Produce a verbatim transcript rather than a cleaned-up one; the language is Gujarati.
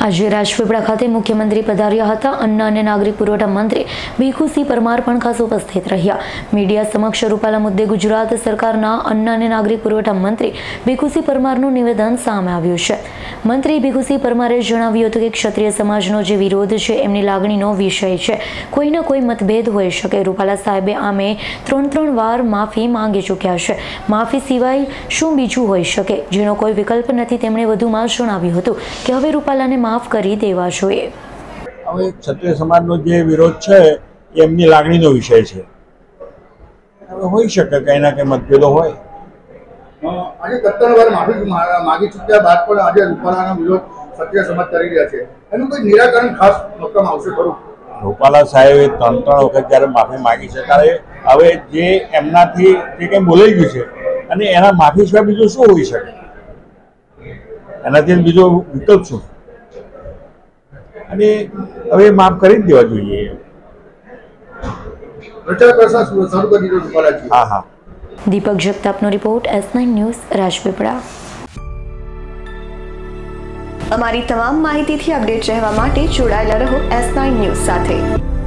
આજે રાજપીપળા ખાતે મુખ્યમંત્રી પધાર્યા હતા। અન્ન અને નાગરિક પુરવઠા મંત્રી ભીખુસિંહ પરમાર પણ ખાસ ઉપસ્થિત રહ્યા। મીડિયા સમક્ષ રૂપાલા મુદ્દે ગુજરાત સરકારના અન્ન અને નાગરિક પુરવઠા મંત્રી ભીખુસિંહ પરમારનું નિવેદન સામે આવ્યું છે। મંત્રી ભીખુસિંહ પરમારે જણાવ્યું હતું કે ક્ષત્રિય સમાજનો જે વિરોધ છે એમની લાગણીનો વિષય છે। કોઈના કોઈ મતભેદ હોઈ શકે। રૂપાલા સાહેબે આમે ત્રણ ત્રણ વાર માફી માંગી ચૂક્યા છે। માફી સિવાય શું બીજું હોઈ શકે, જેનો કોઈ વિકલ્પ નથી। તેમણે વધુમાં જણાવ્યું હતું કે હવે રૂપાલાને માફ કરી દેવા જોઈએ। હવે ક્ષત્રિય સમાજનો જે વિરોધ છે એ એમની લાગણીનો વિષય છે। હવે હોઈ શકે કંઈ ના કંઈ મતભેદો હોય। આજે ત્રણ વાર માફી માગી ચૂક્યા બાદ પણ આજે રૂપાલાનો વિરોધ ક્ષત્રિય સમાજ કરી રહ્યા છે, એનું કોઈ નિરાકરણ ખાસ કરવામાં આવશે ખરું? રૂપાલા સાહેબે ત્રણ ત્રણ વખત જ્યારે માફી માગી છે ત્યારે હવે જે એમનાથી જે કંઈ બોલાઈ ગયું છે અને એના માફી સિવાય બીજું શું હોઈ શકે? એનાથી બીજો વિકલ્પ શું? અને હવે માફ કરી જ દેવા જોઈએ। હા હા દીપક જગતાપનો report, S nine news, Rajpipla. અમારી તમામ માહિતીથી અપડેટ રહેવા માટે જોડાયેલા રહો એસ નાઇન ન્યૂઝ સાથે।